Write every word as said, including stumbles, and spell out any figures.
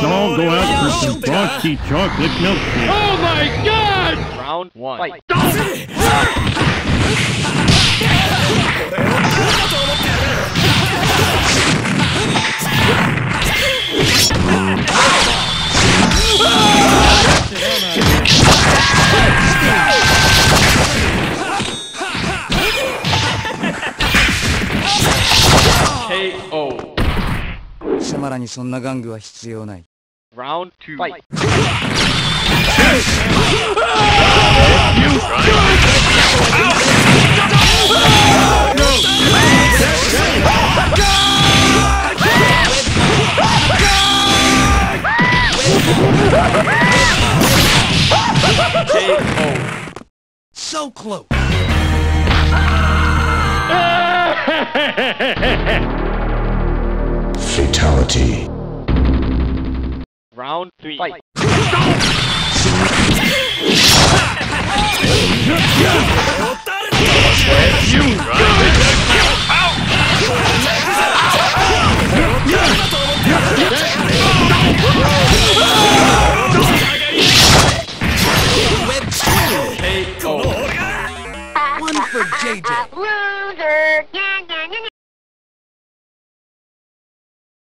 all go out for some frosty chocolate milkshake. Oh my God! Round one. Fight. K O. 貴様らにそんな玩具は必要ない。 Round two. Fight. K O. So close. Fatality. Round three. Fight. One for J J. Loser!